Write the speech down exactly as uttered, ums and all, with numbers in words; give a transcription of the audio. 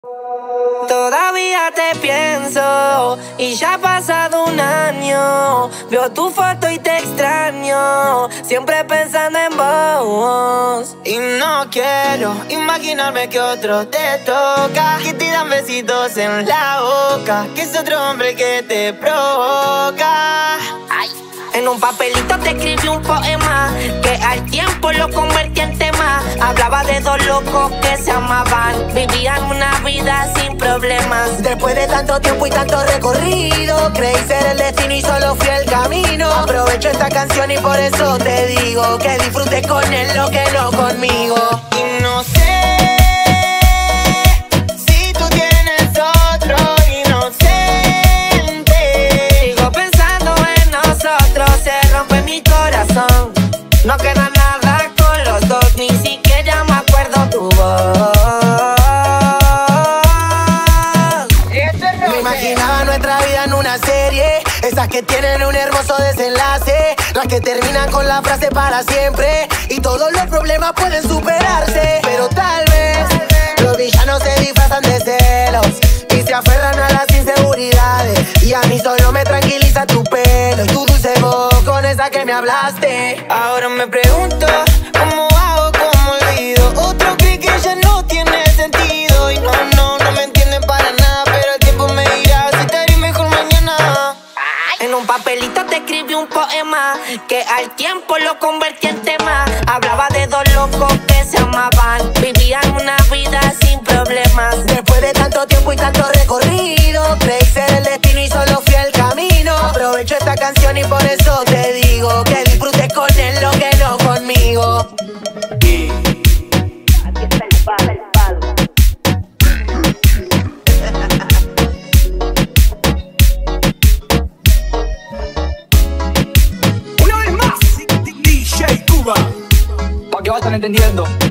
Todavía te pienso y ya ha pasado un año. Veo tu foto y te extraño, siempre pensando en vos. Y no quiero imaginarme que otro te toca, que te dan besitos en la boca, que es otro hombre que te provoca. Ay. En un papelito te escribí un poema que al tiempo lo convertí en tema. Hablaba de dos locos que se amaban, vivían una vida sin problemas. Después de tanto tiempo y tanto recorrido, creí ser el destino y solo fui el camino. Aprovecho esta canción y por eso te digo que disfrutes con él lo que no conmigo. Y no sé si tú tienes otro inocente. Sigo pensando en nosotros, se rompe mi corazón. No queda nada con los dos, ni siquiera me acuerdo tu voz. Me imaginaba nuestra vida en una serie, esas que tienen un hermoso desenlace, las que terminan con la frase para siempre y todos los problemas pueden superarse. Pero tal vez los villanos se disfrazan de celos y se aferran a las inseguridades, y a mí solo me tranquiliza tu pelo y tu dulce voz con esa que me hablaste. Ahora me pregunto, ¿cómo hago, cómo olvido? Otro cree que ya no tiene sentido y no, no, no me entienden para nada, pero el tiempo me dirá si te haré mejor mañana. En un papelito te escribí un poema que al tiempo lo convertí en tema. Hablaba de dos locos que se amaban, vivían una vida sin problemas. Después de tanto tiempo y tanto recorrido, creí ser el destino y solo fui el camino. Aprovecho esta canción y por eso te digo que disfrutes con él lo que no conmigo. Aquí está el palo, el palo. Una vez más, D J Cuba, para que vayan entendiendo.